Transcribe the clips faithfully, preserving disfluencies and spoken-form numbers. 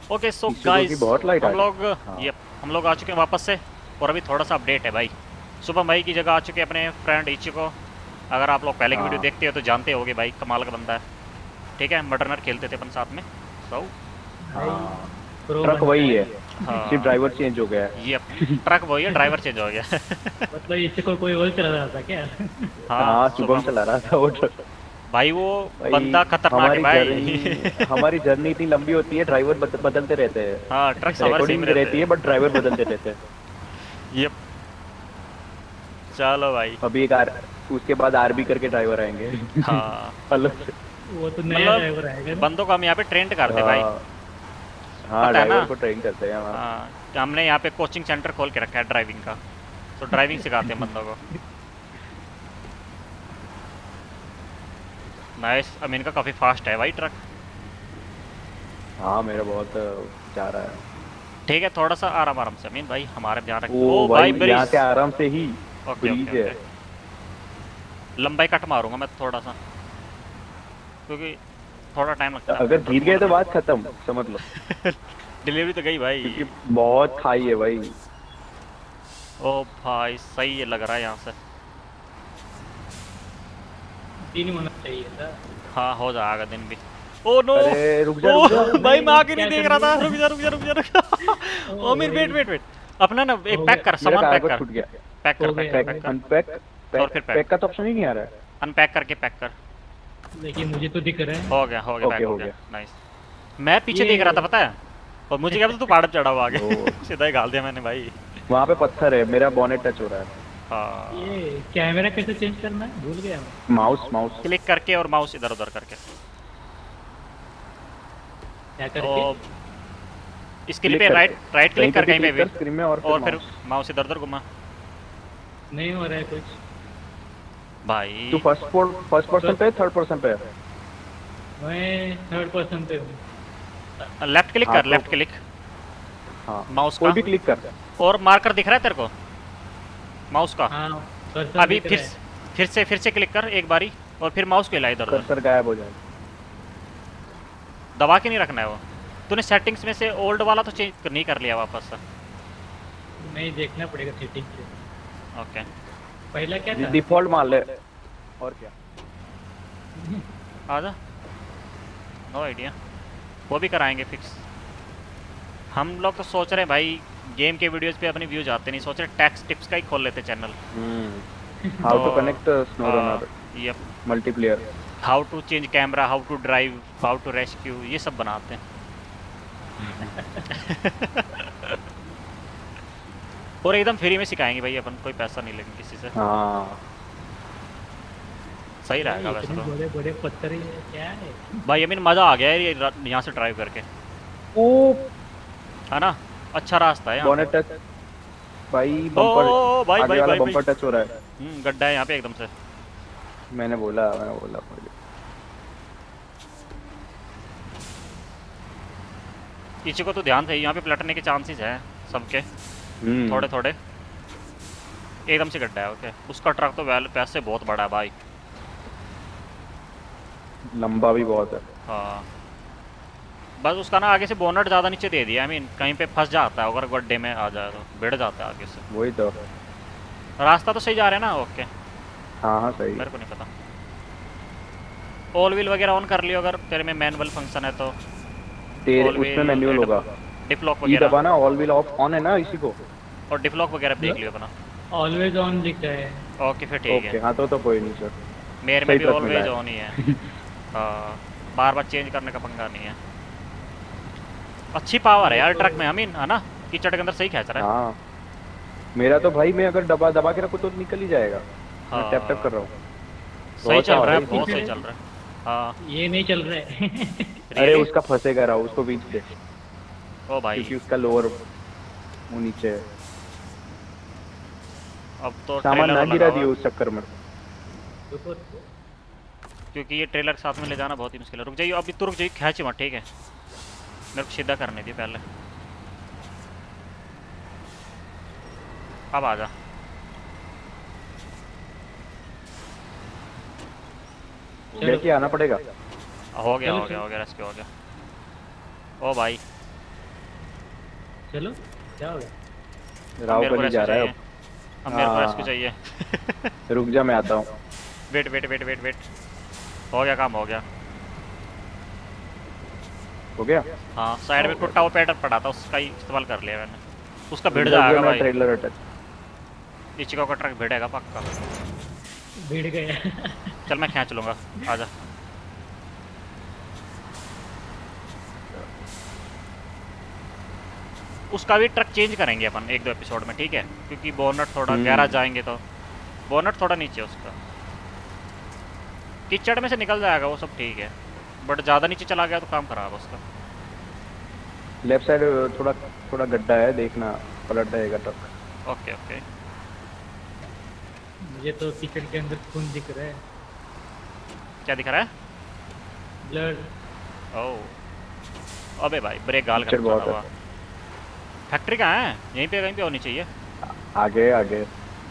Okay so Ishu guys बहुत light हम आ लोग रही है। हाँ। ये हम लोग आ चुके हैं वापस से। और अभी थोड़ा सा अपडेट है भाई। शुभम भाई की जगह आ चुके हैं अपने फ्रेंड इची को। अगर आप लोग पहले की वीडियो हाँ देखते हो तो जानते होगे भाई, कमाल का बंदा है। ठीक है, मटरनर खेलते थे अपन साथ में। सो भाई हाँ। प्रो ट्रक बनता वही है। है, सिर्फ हाँ ड्राइवर चेंज हो गया है। ये ट्रक वही है, ड्राइवर चेंज हो गया। मतलब इससे को कोई और चला रहा था क्या? हाँ हाँ शुभम शुभम चला रहा था वो ट्रक। भाई वो भाई बंदा खतरनाक है हमारी भाई। जर्नी हमारी जर्नी इतनी लंबी होती है, ड्राइवर बद, बदलते रहते हाँ हैं। ट्रक्स हमारे सेम रिकॉर्डिंग रहते रहती है बट ड्राइवर बदलते रहते हैं। हैं। ये चलो भाई। अभी एक आर उसके बाद आरबी करके ड्राइवर आएंगे। हाँ अलग से। वो तो नया ड्राइवर मतलब आएगा ना। बंदों को हम यहाँ पे ट्रेंड करते भाई। हाँ हाँ, पता है ना। ड्राइवर को ट्रेन करते हैं हाँ। हाँ हमने यहाँ पे कोचिंग सेंटर खोल के रखा है ड्राइविंग का। तो ड्राइविंग सिखाते हैं बंदों को। नाइस, अमीन का काफ़ी फास्ट है भाई ट्रक। हाँ मेरा बहुत जा रहा है। ठीक है, थोड़ा सा आराम आराम से अमीन भाई, हमारे ध्यान रख। ओ ओ भाई भाई यहाँ ब्रिज। से आराम से ही ओके ब्रीज ओके है। ओके। लंबाई कट मारूंगा मैं थोड़ा सा, क्योंकि थोड़ा टाइम लगता है अगर गिर गए तो बात खत्म समझ लो। डिलीवरी तो गई भाई। क्योंकि बहुत खाई है भाई। ओ भाई सही है लग रहा है यहाँ से। तीन होना चाहिए था। हाँ हो जाएगा दिन भी। Oh no. अरे रुक जा ओ रुक जा। भाई मैं आगे क्या नहीं देख कर रहा था, दिया? रुक जा रुक जा रुक जा रुक जा। Oh oh Mir wait wait wait. अपना ना एक हो पैक कर, मेरा सामान पैक कागज कर। छूट गया। पैक कर हो पैक गया कर पैक भाई। कर। अनपैक और फिर पैक पैक। पैक का तो ऑप्शन ही नहीं आ रहा है। अनपैक करके पैक कर। देखिए मुझे तो दिख रहा है। हो गया हो गया ओके, पैक हो हो गया। गया। नाइस। मैं पीछे ये- देख रहा था पता है, और मुझे क्या पता तू पहाड़ पे चढ़ा हुआ आगे। ओ। सीधा ही गाल दिया मैंने भाई। वहाँ पे पत्थर है, मेरा बॉनेट टच हो रहा है। हाँ ये कैमरा कैसे चेंज करना है भूल गया मैं। माउस माउस क्लिक करके और माउस इधर उधर करके। क्या करके? और इसके लिए क्लिक पे राइट करके। राइट क्लिक कर कहीं पे भी, स्क्रीन में और और फिर mouse। माउस इधर उधर घुमा नहीं हो रहा है कुछ। भाई। तू फर्स्ट फर्स्ट पर्सन पे थर्ड पर्सन पे है? मैं थर्ड पर्सन पे हूँ। लेफ्ट क्लिक हाँ, कर, तो- लेफ्ट क्लिक हाँ माउस कोई का। भी क्लिक कर। और मार्कर दिख रहा है तेरे को माउस का? हाँ cursor अभी दिख फिर रहा है। फिर से फिर से क्लिक कर एक बारी, और फिर माउस को हिला इधर उधर। कर्सर गायब हो जाएगा। दबा के नहीं रखना है वो। तूने सेटिंग्स में से ओल्ड वाला तो चेंज नहीं कर लिया वापस से? नहीं देखना पड़ेगा सेटिंग से। ओके पहला क्या था? डिफॉल्ट मान ले और क्या। आजा। नो आइडिया, वो भी कराएंगे फिक्स। हम लोग तो सोच रहे हैं भाई गेम के वीडियोस पे अपनी व्यूज आते नहीं, सोच रहे टैक्स टिप्स का ही खोल लेते चैनल। हाउ टू तो- कनेक्ट स्नो रनर ये multiplayer. How to change camera, how to drive, how to rescue, ये सब बनाते हैं। और एकदम फ्री में सिखाएंगे भाई अपन, कोई पैसा नहीं लेंगे किसी से। हाँ सही रहेगा वैसे इतने तो। बड़े बड़े पत्थर ये क्या है? भाई अमीन मज़ा आ गया है ये रा- यहाँ से ड्राइव करके, ओ है ना? अच्छा रास्ता है यहाँ बॉनेट पे। टच भाई। ओ, बम्पर ओ, ओ, भाई आगे भाई वाला भाई बम्पर भाई। टच हो रहा है। हम्म, गड्ढा है यहाँ पे एकदम से। मैंने बोला मैंने बोला पहले। किसी को तो ध्यान से यहाँ पे पलटने के चांसेस है सबके, हम्म थोड़े थोड़े। एकदम से गड्ढा है। ओके उसका ट्रक तो वैल पैसे बहुत बड़ा है भाई। लंबा भी बहुत है। हाँ बस उसका ना आगे से बोनट ज़्यादा नीचे दे दिया। आई मीन कहीं पे फंस जाता है, अगर गड्ढे में आ जाए तो भिड़ जाता है आगे से। वही तो। रास्ता तो सही जा रहा है ना? ओके हाँ हाँ सही। मेरे को नहीं पता। ऑल व्हील वगैरह ऑन कर लियो अगर तेरे में मैनुअल फंक्शन है तो। तेरे All उसमें wheel, मैनुअल होगा। डिफलॉक ई वगैरह, दबाना, ऑल व्हील ऑफ ऑन है ना इसी को। और डिफलॉक वगैरह देख लियो अपना। ऑलवेज ऑन दिख रहा है। ओके फिर ठीक ओके है। हाँ तो तो कोई नहीं सर। मेरे में सही भी ट्रक ऑलवेज मिला है। ऑन ही है। हाँ बार बार चेंज करने का पंगा नहीं है। अच्छी पावर है यार ट्रक में अमीन, है ना? कीचड़ के अंदर सही खींच रहा है। हाँ मेरा तो भाई मैं अगर दबा दबा के रखूँ तो निकल ही जाएगा। मैं हाँ। टैप टैप कर रहा हूँ। सही बहुत चल रहा है, आवाज़ बहुत है। सही चल रहा है। हाँ ये नहीं चल रहा है। अरे Really? उसका फंसेगा रहा उसको बीच से, ओ भाई क्योंकि उसका लोअर वो नीचे है। अब तो सामान ट्रेलर ना लगा गिरा हुआ दियो है, उस चक्कर में। रुको, क्योंकि ये ट्रेलर साथ में ले जाना बहुत ही मुश्किल है। रुक जाइए अभी, तो रुक जाइए, खींच मत ठीक है? मेरे को सीधा करने दी पहले। अब आ जा। लेके आना पड़ेगा। हो गया चलो, हो गया चलो। हो गया रेस्क्यू हो गया। ओ भाई चलो क्या हो गया? राव मेरे को गली जा रेस्क्यू रहा है चाहिए। अब मेरे को हाँ। रेस्क्यू चाहिए। अब रुक जा मैं आता हूँ। Wait wait wait wait wait हो गया काम, हो गया। हो गया। हाँ साइड में टूटा हुआ पैटर्न पड़ा था, उसका ही इस्तेमाल कर लिया मैंने। उसका भिड़ रुक जा, जाएगा मैं भाई, ट्रेलर अटैच। इचिको का ट्रक भिड़ेगा पक्का। भिड़ गया। चल मैं खींच लूँगा, आजा। उसका भी ट्रक चेंज करेंगे अपन एक दो एपिसोड में, ठीक है? क्योंकि बोनट थोड़ा हम्म। गहरा जाएंगे तो बोनट थोड़ा नीचे उसका, कीचड़ में से निकल जाएगा वो सब, ठीक है। बट ज़्यादा नीचे चला गया तो काम खराब है उसका। लेफ्ट साइड थोड़ा थोड़ा गड्ढा है, देखना पलट जाएगा ट्रक। Okay okay. मुझे तो कीचड़ के अंदर खून दिख रहा है। क्या दिख रहा है? ब्लड। ओह अबे भाई ब्रेक गाल कीचड़ कर बहुत हुआ। है। फैक्ट्री कहाँ है? यहीं पे कहीं पे होनी चाहिए। आगे आगे।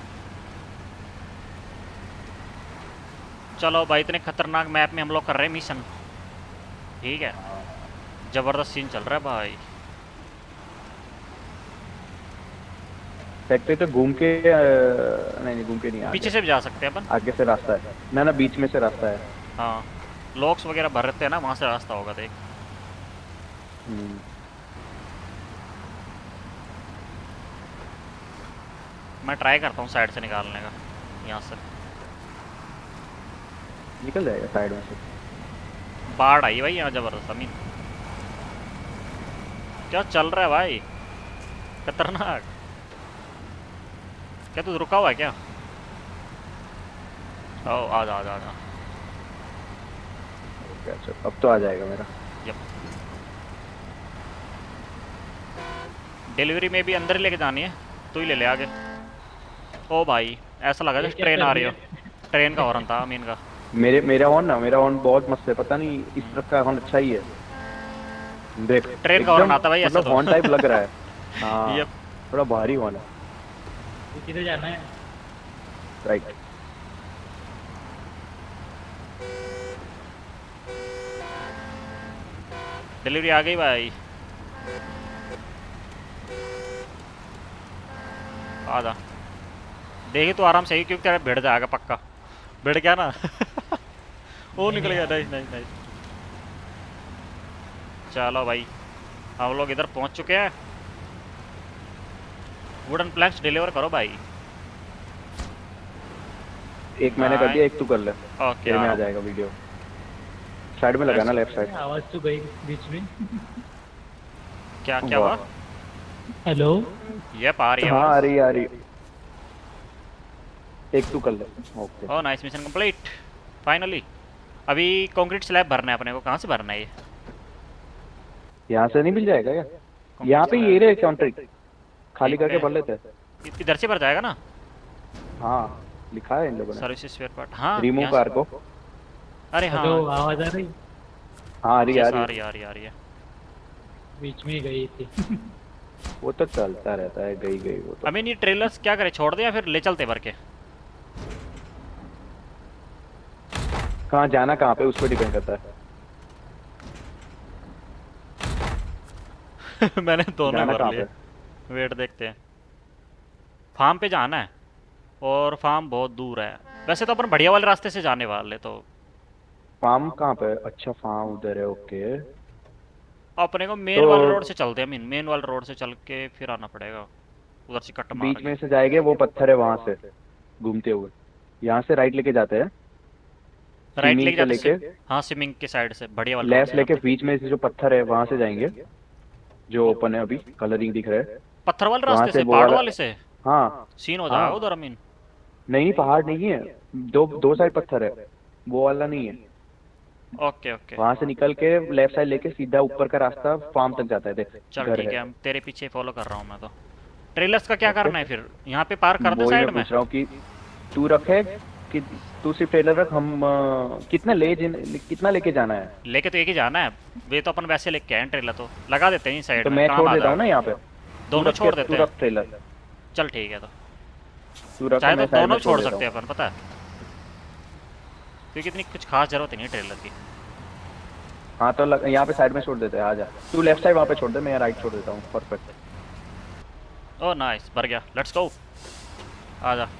चलो भाई, इतने खतरनाक मैप में हम लोग कर रहे हैं मिशन, ठीक है? जबरदस्त सीन चल रहा है भाई। फैक्ट्री तो घूम के अ, नहीं नहीं घूम के नहीं, आगे पीछे से भी जा सकते हैं अपन। आगे से रास्ता है ना ना, बीच में से रास्ता है। हाँ लॉक्स वगैरह भर रहते हैं ना, वहाँ से रास्ता होगा देख। हम्म। मैं ट्राई करता हूँ साइड से निकालने का, यहाँ से। निकल जाएगा साइड में से। बाढ़ आई भाई यहाँ जबरदस्त। अमीन क्या चल रहा है भाई, खतरनाक। क्या तू रुका हुआ है क्या? ओ आजा आजा आजा। ओके, अच्छा अब तो आ जाएगा मेरा। यप। डिलीवरी में भी अंदर ही लेके जानी है, तू ही ले ले आगे। ओ भाई ऐसा लगा ये जैसे क्या ट्रेन कर आ रही हो। दिया? ट्रेन का हॉर्न था अमीन का। मेरे मेरा हॉर्न ना मेरा हॉर्न बहुत मस्त है, पता नहीं इस ट्रक का हॉर्न अच्छा ही है। देख ट्रेन का हॉर्न आता भाई ऐसा मतलब तो। हॉर्न टाइप लग रहा है। हाँ यप। थोड़ा भारी हॉर्न है। ये किधर जाना है? राइट। डिलीवरी आ गई भाई, आजा। देखी तो आराम से ही, क्योंकि तेरा भिड़ जाएगा पक्का। भिड़ गया ना। वो निकल गया। नहीं नहीं नहीं। चलो भाई हम लोग इधर पहुंच चुके हैं। वुडन प्लैंक्स डिलीवर करो भाई। एक मैंने कर दिया, एक तू कर ले, ओके तेरे में आ जाएगा वीडियो। साइड में लगाना, लेफ्ट साइड। आवाज तो गई बीच में। क्या क्या हुआ? हेलो। ये आ रही है हाँ आ आवाज। रही आ रही। एक तू कर ले। Okay. Oh nice, mission complete finally. अभी कंक्रीट स्लैब भरना है अपने को। कहाँ से भरना है ये? यहाँ से नहीं मिल जाएगा क्या? यहाँ पे ये रहे कॉन्ट्रैक्ट, खाली ठीक करके है। भर लेते हैं। इधर से भर जाएगा ना? हाँ लिखा है इन लोगों ने। Service spare part. हाँ रिमूव यहाँ कार से- को। अरे हाँ हेलो, आवाज आ रही? हाँ आ रही आ yes, रही आ है। रही आ रही आ रही है। बीच में ही गई थी। वो तो चलता रहता है, गई गई वो तो। अमीन ये ट्रेलर्स क्या करे, छोड़ दे या फिर ले चलते भर के? कहाँ जाना, कहाँ पे, उस पर डिपेंड करता है। मैंने दोनों जाना भर कहाँ लिए। पे? वेट देखते हैं। फार्म पे जाना है और फार्म बहुत दूर है। वैसे तो अपन बढ़िया वाले रास्ते से जाने वाले, तो फार्म कहाँ पे? अच्छा फार्म उधर है, ओके। अपने को मेन तो- वाले रोड से चलते हैं। मीन मेन वाले रोड से चल के फिर आना पड़ेगा, उधर से कट मार बीच के। में से जाएंगे, वो पत्थर है वहां से घूमते हुए। यहाँ से राइट लेके जाते हैं, राइट स्विमिंग लेके से जाते लेके हैं। हाँ स्विमिंग के साइड से बढ़िया वाले रोड लेफ्ट से लेके जाते हैं। बीच में से जो पत्थर है वहां से जाएंगे, जो ओपन है अभी कलरिंग दिख रहा है। पत्थर वाले वहाँ रास्ते से से, वो पहाड़ वाला- वाले से हाँ सीन हो हाँ। जाएगा उधर अमीन। नहीं पहाड़ नहीं है, दो दो साइड पत्थर है, वो वाला नहीं है। ओके ओके वहां से निकल के लेफ्ट साइड लेके सीधा ऊपर का रास्ता फार्म तक जाता है। देख चल घर ठीक है, हम तेरे पीछे फॉलो कर रहा हूँ मैं तो। ट्रेलर्स का क्या करना है फिर? यहाँ पे पार्क कर दे वही साइड मैं में? पूछ रहा हूँ कि तू रखे कि तू सिर्फ ट्रेलर रख। हम अ, कितना ले जिन- कितना लेके जाना है? लेके तो एक ही जाना है। वे तो अपन वैसे लेके आए हैं ट्रेलर, तो लगा देते हैं साइड तो में। मैं काम छोड़ आ देता हूँ जाएगा। ना यहाँ पे। दोनों तू रख छोड़ के- देते तू हैं। रख ट्रेलर, चल ठीक है, तो तू रख, चाहे मैं तो साइड दोनों में छोड़ देता सकते हैं हूँ। अपन, पता है? क्योंकि इतनी कुछ खास जरूरत नहीं है ट्रेलर की। हाँ तो लग- यहाँ पे साइड में छोड़ देते हैं, आ जा। तू लेफ्ट साइड वहाँ पे छोड़ दे, मैं यहाँ राइट छोड़ देता हूँ। परफेक्ट। ओह नाइस, भर गया, लेट्स गो। आ जा।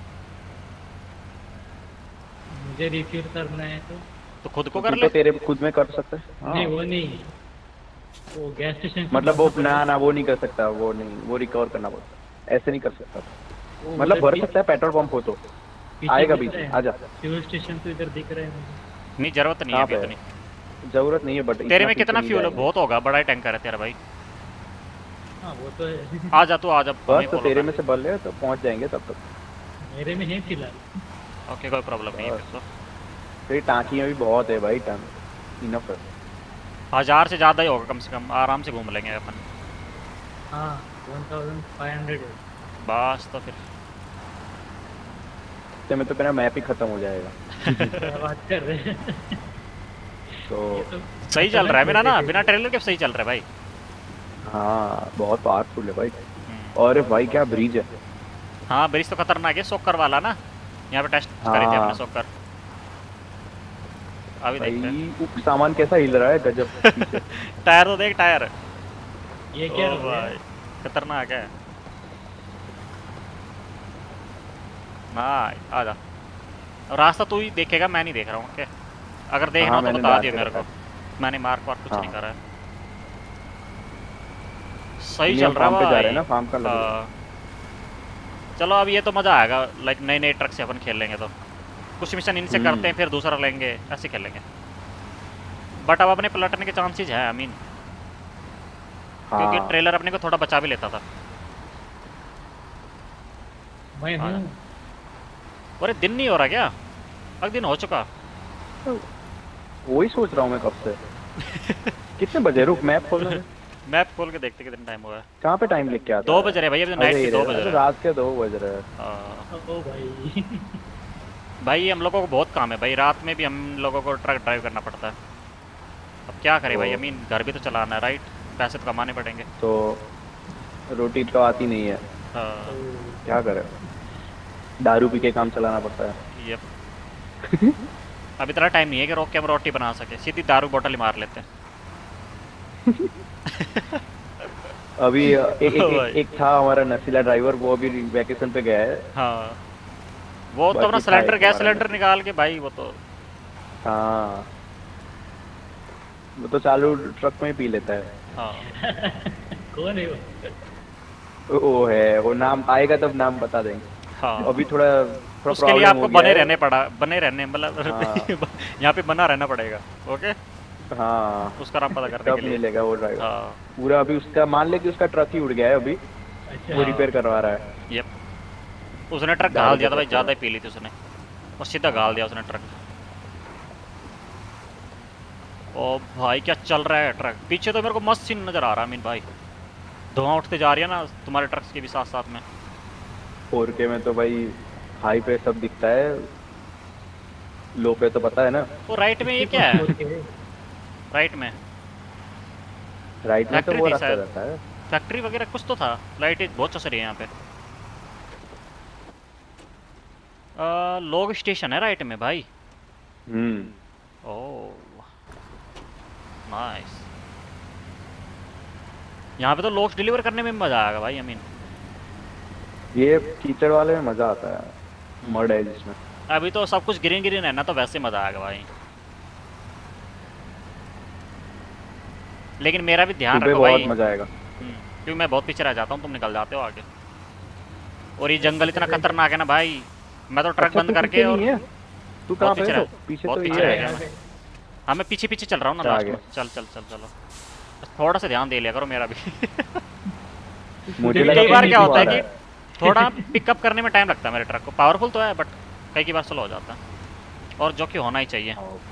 मुझे रिफ्यूल करना है तो तो खुद को तो कर तू ले। तो तेरे खुद में कर सकता है। हाँ। नहीं वो नहीं, वो गैस स्टेशन से मतलब वो भरना ना पड़ेगा। ना वो नहीं कर सकता, वो नहीं, वो रिकवर करना पड़ता है, ऐसे नहीं कर सकता। वो मतलब उधर भर पी- सकता है पेट्रोल पंप हो तो। पीछे आएगा दिख बीच रहा में, है, आजा। फ्यूल स्टेशन तो इधर दिख रहा है मुझे। नहीं जरूरत नहीं है कहाँ अभी पे इतनी। है? जरूरत नहीं है, बट तेरे इतना में पीछे कितना नहीं फ्यूल है? जाएंगे। बहुत होगा, बड़ा ही टैंकर है तेरा भाई। हाँ वो तो है। आ जा तू, आ जा, हमें बस तो फॉलो तेरे कर। में से भर ले तो पहुंच जाएंगे तब तक। मेरे में है फिलहाल। ओके कोई प्रॉब्लम नहीं है बस। फिर तो। तेरी टांकियां भी बहुत है भाई, टंग इनफ है। हजार से ज़्यादा ही होगा कम से कम, आराम से घूम लेंगे अपन। हाँ वन थाउजेंड फाइव हंड्रेड है। बस तो फिर। इतने में तो मेरा मैप ही खत्म हो जाएगा। क्या बात कर रहे हैं? तो ये तो सही चल रहा है मेरा ना, खतरनाक बिना ट्रेलर के सही चल रहा है भाई। हाँ बहुत पावरफुल है भाई। हम्म। और भाई क्या ब्रिज है। हाँ ब्रिज तो खतरनाक है, सोकर वाला ना। यहाँ पे टेस्ट करी थी हाँ। हमने सोकर। अभी देखते हैं। भाई उप सामान कैसा हिल रहा है, गजब पीछे। टायर तो देख, टायर। ये क्या ओ हो गया? भाई खतरनाक है। नाइस, आ जा। रास्ता तू ही देखेगा, मैं नहीं देख रहा हूँ। ओके, अगर देखना हाँ, हो तो मैंने बता डाल दियो के मेरे रखा को। मैंने मार्क वार्क कुछ हाँ। नहीं करा है। सही नहीं, चल हम रहा फार्म पे जा भाई। रहे हैं ना, फार्म का लग रहा है। हाँ। चलो अब ये तो मज़ा आएगा, लाइक नए नए ट्रक से अपन खेल लेंगे तो। कुछ मिशन इनसे हम्म। करते हैं, फिर दूसरा लेंगे, ऐसे खेलेंगे। बट अब अपने पलटने के चांसेस हैं, आई मीन। क्योंकि हाँ ट्रेलर अपने को थोड़ा बचा भी लेता था। मैं हाँ। हूँ। अरे दिन नहीं हो रहा क्या? अब दिन हो चुका। वही सोच रहा हूँ मैं कब से। कितने बजे, रुक मैप खोल रहे। मैप खोल के देखते कितना टाइम हुआ है। कहाँ पे टाइम लिख के आता दो है? बज रहे भाई, अभी तो अरे नाइट के ये दो रहे, बज अरे रहे हैं। रात के दो बज रहे हैं। हाँ। ओ भाई। भाई हम लोगों को बहुत काम है भाई, रात में भी हम लोगों को ट्रक ड्राइव करना पड़ता है। अब क्या करें भाई, तो- आई मीन घर भी तो चलाना है, राइट? पैसे तो कमाने पड़ेंगे। तो रोटी तो आती नहीं है, हाँ। क्या करें, दारू पी के काम चलाना पड़ता है। ये अब इतना टाइम नहीं है कि रोक के हम रोटी बना सके, सीधी दारू बोतल ही मार लेते हैं। अभी एक, एक, भाई। एक, एक था हमारा नशीला ड्राइवर, वो अभी वैकेशन पे गया है। हाँ वो तो बाकी अपना था सिलेंडर, एक गैस हमारा सिलेंडर नशीला। निकाल के भाई, वो तो। हाँ वो तो चालू ट्रक में ही पी लेता है। हाँ कौन है वो? वो है, वो नाम आएगा तब नाम बता देंगे। हाँ। अभी थोड़ा थोड़ा उसके लिए प्रॉब्लम आपको हो गया बने है। रहने पड़ा, बने रहने मतलब हाँ। यहाँ पे बना रहना पड़ेगा। ओके, हाँ उसका नाम पता करने तब के लिए। मिलेगा वो ड्राइवर हाँ पूरा। अभी उसका मान ले कि उसका ट्रक ही उड़ गया है अभी, अच्छा। वो रिपेयर करवा रहा है। यप। उसने ट्रक दारू गाल दिया था के भाई, चक्कर ज़्यादा में। ही पी ली थी उसने, और सीधा गाल दिया उसने ट्रक। ओ भाई क्या चल रहा है ट्रक, पीछे तो मेरे को मस्त सीन नज़र आ रहा है अमीन भाई। धुआं उठते जा रही है ना तुम्हारे ट्रक्स के भी साथ साथ में। फोर के में तो भाई हाई पे सब दिखता है, लो पे तो पता है ना। वो राइट में ये क्या है? राइट में राइट में तो फैक्ट्री वो थी रास्ता शायद। रहता है। फैक्ट्री वगैरह कुछ तो था। लाइट बहुत चस रही है यहाँ पे। आ, लोग स्टेशन है राइट में भाई। हम्म। Oh nice. यहाँ पे तो लोग डिलीवर करने में मज़ा आएगा भाई, आई मीन। ये कीचड़ वाले में मजा आता है, मड है जिसमें। अभी तो सब कुछ ग्रीन ग्रीन है ना, तो वैसे मज़ा आएगा भाई। लेकिन मेरा भी ध्यान सुबह रखो बहुत भाई, मजा आएगा। हम्म, क्योंकि मैं बहुत पीछे रह जाता हूँ, तुम निकल जाते हो आगे। और ये जंगल इतना खतरनाक है ना भाई, मैं तो ट्रक अच्छा, बंद तू करके पीछे और नहीं है? तू कहाँ बहुत पे पीछे है? रह- तो पीछे बहुत तो पीछे ये रह है। गया मैं। हाँ मैं पीछे पीछे चल रहा हूँ ना अच्छा, लास्ट आगे। में। चल चल चल चलो, बस थोड़ा सा ध्यान दे लिया करो मेरा भी। मुझे क्योंकि लगा कई बार कि क्या तू होता आ है रहा कि थोड़ा पिकअप करने में टाइम लगता है मेरे ट्रक को। पावरफुल तो है बट कई कई बार स्लो हो जाता है, और जो कि होना ही चाहिए।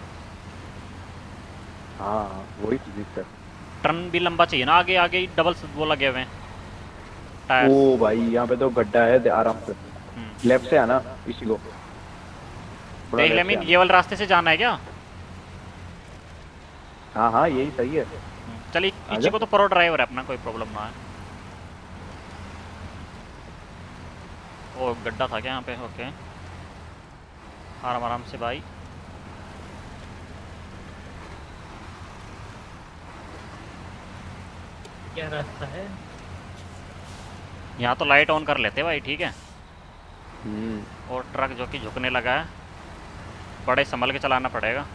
हाँ वही तो दिक्कत है। टर्न भी लंबा चाहिए ना, आगे आगे ही डबल वो लगे हुए हैं टायर। ओ भाई यहाँ पे तो गड्ढा है, दे आराम से लेफ्ट से आना इसी को। थोड़ा देख ले left से मीन, आना। ये वाले रास्ते से जाना है क्या? हाँ हाँ यही सही है। चलिए पीछे आजा। को तो प्रो ड्राइवर है अपना, कोई प्रॉब्लम ना है। ओ गड्ढा था क्या यहाँ पे? ओके आराम आराम से भाई। क्या रास्ता है? यहाँ तो लाइट ऑन कर लेते भाई, ठीक है। हम्म। और ट्रक जो कि झुकने लगा है, बड़े संभल के चलाना पड़ेगा।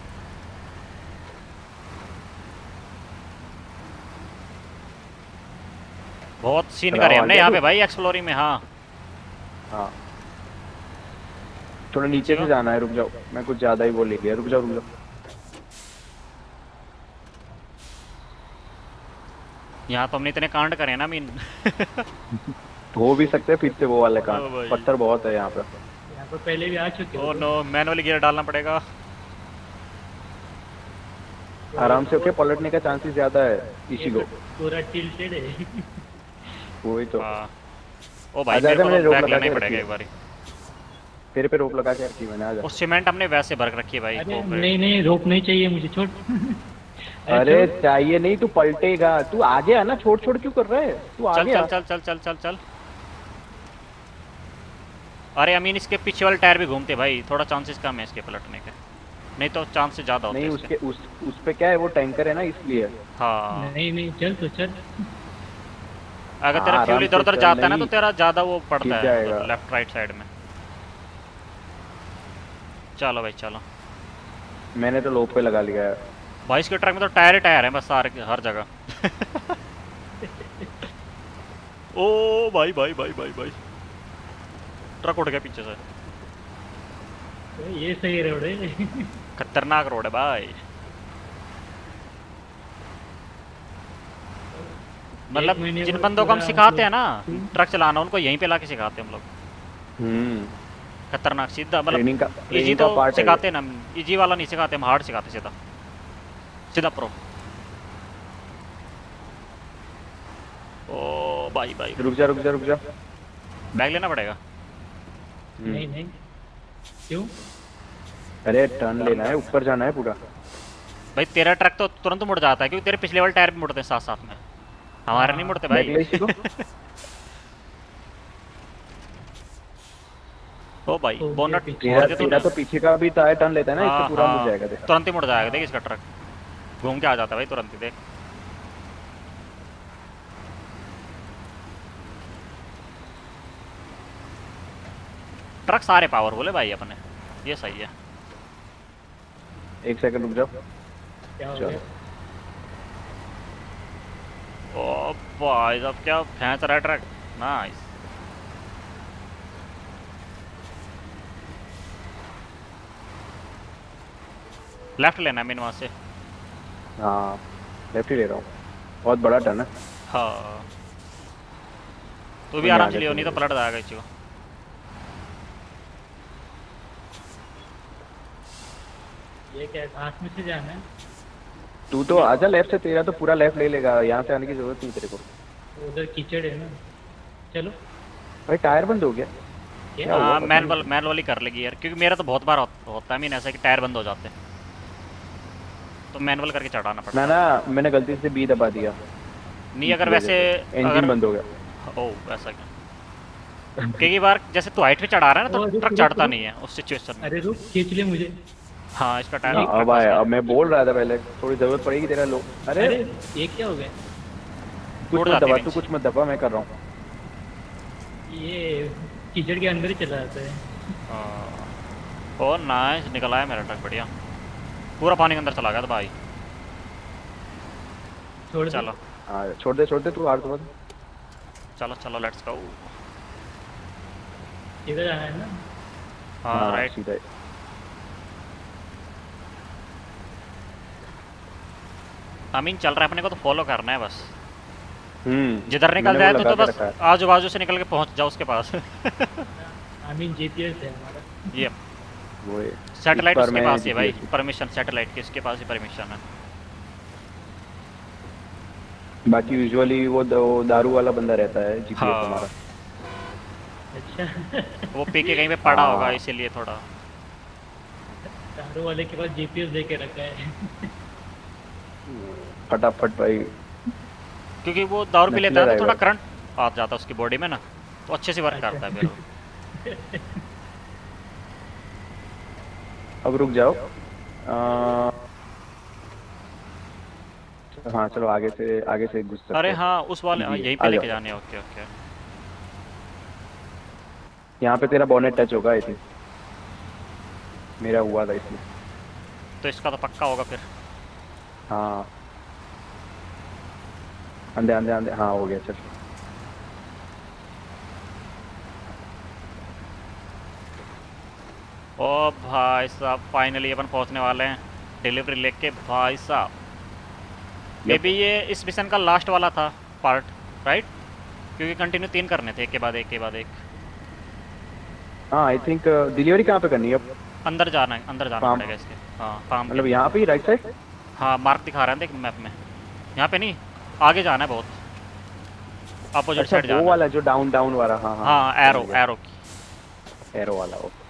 बहुत सीन चलाओ करे हमने आगे यहाँ तू। पे भाई एक्सप्लोरिंग में। हाँ हाँ थोड़ा नीचे से जाना है, रुक जाओ, मैं कुछ ज्यादा ही बोल लिया, रुक जाओ रुक जाओ। यहाँ तो हमने इतने कांड करे ना मीन। हो भी सकते हैं फिर से वो वाले ओ कांड, भाई। पत्थर बहुत है यहाँ पे। यहाँ पर पहले भी आ चुके ओ हो नो, मैनुअली गियर डालना पड़ेगा। तो। आराम से होके पलटने का चांसेस ज्यादा है इसी ये को। तो पूरा टिल्टेड है। वही तो। हाँ। ओ भाई आजा मेरे आजा, को मैंने तो रोक बैक लगा लेना ही के पड़ेगा रखी एक बार। है, तेरे पे रोक लगा के रखी मैंने, आजा। वो सीमेंट हमने वैसे भर रखी है भाई। अरे कोऑपरेट। नहीं नहीं, रोप नहीं चाहिए मुझे, छोड़। अरे छोड़। चाहिए नहीं, तू पलटेगा, तू आगे आना, छोड़ छोड़ क्यों कर रहा है, तू चल आगे चल आ। चल चल चल चल चल। अरे अमीन इसके पीछे वाले टायर भी घूमते भाई, थोड़ा चांसेस कम है इसके पलटने के, नहीं तो चांसेस ज़्यादा होते नहीं हैं उसके इसके। उस उस पे क्या है, वो टैंकर है ना इसलिए। हाँ नहीं नहीं, चल तो चल। अगर हाँ, तेरा आराम फ्यूल इधर से उधर चल, जाता है ना नहीं, तो तेरा ज़्यादा वो पड़ता खिंच है जाएगा। लेफ्ट राइट साइड में। चलो भाई चलो। मैंने तो लोप पे लगा लिया है। भाई इसके ट्रक में तो टायर ही टायर है बस, सारे हर जगह। ओ भाई भाई भाई भाई भाई, ट्रक उड़ गया पीछे से। ये सही रोड है। खतरनाक रोड है भाई। मतलब एक महीने जिन में बंदों को हम पूरा सिखाते हैं ना मतलब- ट्रक चलाना, उनको यहीं पे लाके सिखाते हैं हम लोग। हम्म। खतरनाक सीधा, ट्रेनिंग का मतलब इजी ट्रेनिंग तो का पार्ट है सिखाते हैं ना, इजी वाला नहीं सिखाते हम, हार्ड सिखाते सीधा सीधा प्रो। ओ भाई भाई, ये। रुक जा रुक जा रुक जा। बैग लेना पड़ेगा। हम्म। नहीं नहीं, क्यों? अरे टर्न लेना है, ऊपर जाना है पूरा। भाई तेरा ट्रक तो तुरंत मुड़ जाता है क्योंकि तेरे पिछले वाले टायर भी मुड़ते हैं साथ साथ में, हमारे नहीं मुड़ते बैग ले भाई। इसी को। ओ भाई हो गया बोनट पीछे। मोड़ तेरा दे तेरा तो तूने। पीछे का भी टायर टर्न लेता है ना, हाँ, इससे पूरा मुड़ हाँ, जाएगा देखा। तुरंत ही मुड़ जाएगा, देख इसका ट्रक घूम के आ जाता है भाई तुरंत ही, देख। ट्रक सारे पावरफुल है भाई अपने, ये सही है। एक सेकंड रुक जाओ। क्या हो चलो। गया? ओ भाई साहब क्या फेंच रहा है ट्रक, नाइस। लेफ्ट लेना है मैंने वहाँ से। हाँ लेफ्ट ही ले रहा हूँ, बहुत बड़ा टर्न है। हाँ तू भी नहीं, आराम आगे से लियो, चलो। नहीं तो पलट जाएगा इसी को। ये क्या है, घास में से जाना है? तू तो आजा लेफ्ट से, तेरा तो पूरा लेफ्ट ले लेगा, यहाँ से आने की जरूरत नहीं तेरे को। उधर कीचड़ है ना। चलो। भाई टायर बंद हो गया। क्या? क्या हुआ हाँ पता मैनुअल नहीं। मैनुअली कर लेगी यार, क्योंकि मेरा तो बहुत बार होता होता है मीन ऐसा कि टायर बंद हो जाते हैं, तो मैनुअल करके चढ़ाना पड़ता मैं है। ना मैंने गलती से बी दबा दिया, नहीं अगर वैसे इंजन अगर बंद हो गया। ओ वैसा क्या, कई बार जैसे तू हाइट पे चढ़ा रहा है ना ओ, तो रुक, ट्रक रुक, चढ़ता रुक। नहीं है उस सिचुएशन में। अरे रुक, खींच ले मुझे। हाँ इसका टायर हाँ, ट्रक अब आया, फंस अब मैं बोल रहा था पहले थोड़ी जरूरत पड़ेगी तेरा लो। अरे अरे ये क्या हो गया? कुछ उड़ मत जाती दबा, है तू नीचे। कुछ मत दबा, मैं कर रहा हूँ। ये कीचड़ के अंदर ही चला जाता है। गया। ओ नाइस, निकल आया मेरा ट्रक, बढ़िया। पूरा पानी के अंदर चला गया था भाई। छोड़ दे। चलो हाँ छोड़ दे छोड़ दे, तू हार तो मत। चलो चलो लेट्स गो। सीधा जाना है ना? हाँ राइट। सीधा ही। अमीन चल रहा है अपने को, तो फॉलो करना है बस। हम्म। जिधर निकल मैंने जाए वो तो, लगा तो के बस रखा है। आजू बाजू से निकल के पहुंच जाओ उसके पास। आई मीन जीपीएस है हमारा। ये वो है। सैटेलाइट इस बार उसके मैं पास ही है भाई, G P S permission satellite की उसके पास ही परमिशन है। बाकी यूजुअली वो द- वो दारू वाला बंदा रहता है जीपीएस हाँ। हमारा। अच्छा। वो पी के कहीं पे पड़ा हाँ। होगा इसीलिए थोड़ा। दारू वाले के पास जीपीएस दे के रखा है। फटाफट भाई। क्योंकि वो दारू पी लेता है नकली तो थोड़ा driver। करंट आ जाता है उसकी बॉडी में ना, तो अच्छे से वर्क करता है फिर वो। अब रुक जाओ। आ, हाँ चलो आगे से आगे से घुस सकते अरे हैं। हाँ उस वाले हाँ, जी, यहीं आ पे लेके जाओ। जाने हैं, ओके ओके। यहाँ पे तेरा बॉनेट टच होगा आई थिंक। मेरा हुआ था इसमें। तो इसका तो पक्का होगा फिर। हाँ अंदे अंदे अंदे, हाँ हो गया चल। ओ भाई साहब फाइनली अपन पहुंचने वाले हैं डिलीवरी लेके भाई साहब। मे बी ये इस मिशन का लास्ट वाला था पार्ट, राइट? क्योंकि कंटिन्यू तीन करने थे, एक के बाद एक के बाद एक। हाँ आई थिंक डिलीवरी कहाँ पे करनी है अब? अंदर जाना है, अंदर जाना फार्म। पड़ेगा इसके। हाँ फार्म मतलब के। यहाँ पे ही राइट साइड? हाँ मार्क दिखा रहा है देख मैप में। यहाँ पे नहीं, आगे जाना है बहुत, अपोजिट अच्छा साइड वो जाना वाला जो डाउन डाउन वाला, हाँ है। हाँ एरो, समझ गया। एरो की। एरो वाला ओके।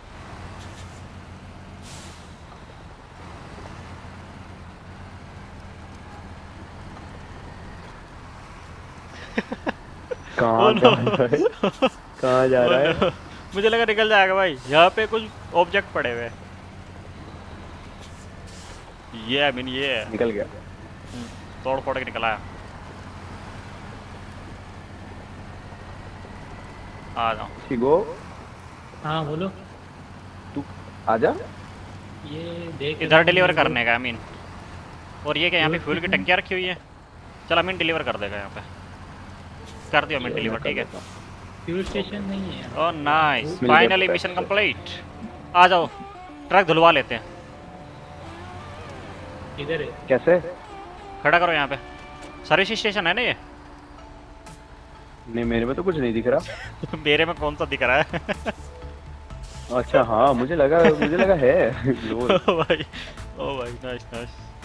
कहाँ जा रहा है? कहाँ जा रहा है? मुझे लगा निकल जाएगा भाई, यहाँ पे कुछ ऑब्जेक्ट पड़े हुए हैं। ये आई मीन ये है। निकल गया। तोड़ फोड़ के निकल आया। आ जाओ। शिगो हाँ बोलो। तू आजा। ये देख इधर डिलीवर करने का आई मीन। और ये क्या यहाँ पे फ्यूल की टंकियाँ रखी हुई है? चल अमीन डिलीवर कर देगा यहाँ पे। कर दियो अमीन डिलीवर, ठीक है। फ्यूल स्टेशन नहीं है। ओह नाइस, मिल गया फाइनली पैसे। Mission complete. आ जाओ ट्रक धुलवा लेते हैं। इधर है। कैसे? खड़ा करो यहाँ पे। सर्विस स्टेशन है ना ये? नहीं मेरे में तो कुछ नहीं दिख रहा। मेरे में कौन सा दिख रहा है? अच्छा हाँ मुझे लगा मुझे लगा है। ओ भाई, ओ भाई नाइस नाइस।